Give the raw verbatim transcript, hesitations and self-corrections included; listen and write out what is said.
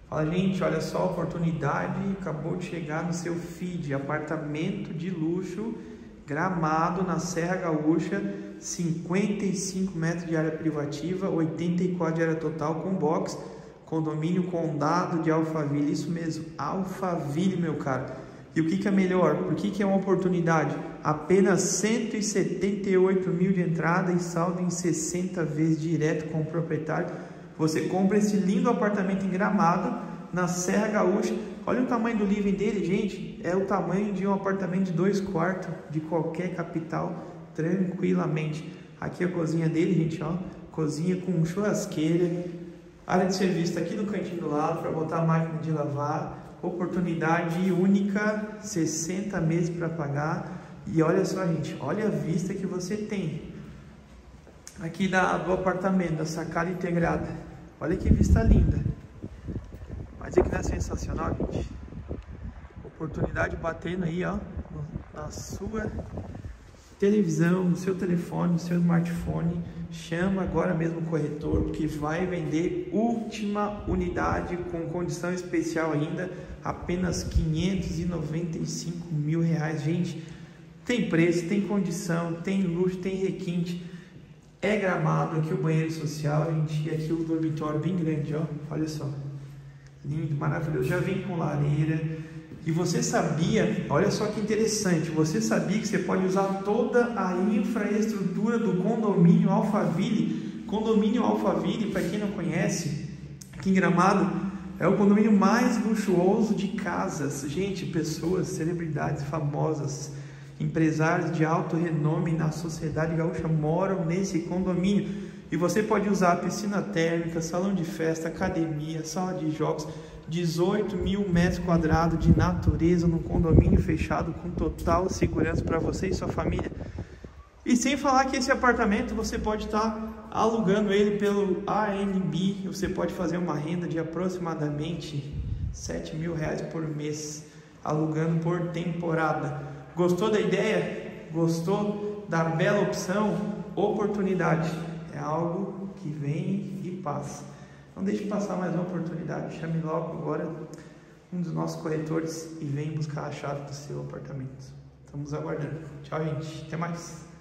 Fala, gente, olha só a oportunidade, acabou de chegar no seu feed, apartamento de luxo, Gramado, na Serra Gaúcha, cinquenta e cinco metros de área privativa, oitenta e quatro de área total com box, condomínio Condado de Alphaville, isso mesmo, Alphaville, meu caro. E o que que é melhor? Por que que é uma oportunidade? Apenas cento e setenta e oito mil de entrada e saldo em sessenta vezes direto com o proprietário. Você compra esse lindo apartamento em Gramado, na Serra Gaúcha. Olha o tamanho do living dele, gente. É o tamanho de um apartamento de dois quartos de qualquer capital, tranquilamente. Aqui a cozinha dele, gente, ó. Cozinha com churrasqueira. Área de serviço tá aqui no cantinho do lado para botar a máquina de lavar. Oportunidade única, sessenta meses para pagar. E olha só, gente, olha a vista que você tem aqui da, do apartamento, da sacada integrada. Olha que vista linda. Mas é que não é sensacional, gente? Oportunidade batendo aí, ó, na sua televisão, no seu telefone, no seu smartphone. Chama agora mesmo o corretor, porque vai vender última unidade com condição especial ainda, apenas quinhentos e noventa e cinco mil reais, gente. Tem preço, tem condição, tem luxo, tem requinte. É Gramado, aqui o banheiro social, gente, e aqui o dormitório bem grande, ó, olha só. Lindo, maravilhoso, já vem com lareira. E você sabia, olha só que interessante, você sabia que você pode usar toda a infraestrutura do condomínio Alphaville? Condomínio Alphaville, para quem não conhece, aqui em Gramado, é o condomínio mais luxuoso de casas. Gente, pessoas, celebridades famosas, empresários de alto renome na sociedade gaúcha moram nesse condomínio. E você pode usar piscina térmica, salão de festa, academia, sala de jogos, dezoito mil metros quadrados de natureza no condomínio fechado com total segurança para você e sua família. E sem falar que esse apartamento você pode estar alugando ele pelo Airbnb, você pode fazer uma renda de aproximadamente sete mil reais por mês, alugando por temporada. Gostou da ideia? Gostou da bela opção? Oportunidade é algo que vem e passa. Não deixe passar mais uma oportunidade. Chame logo agora um dos nossos corretores e vem buscar a chave do seu apartamento. Estamos aguardando. Tchau, gente. Até mais.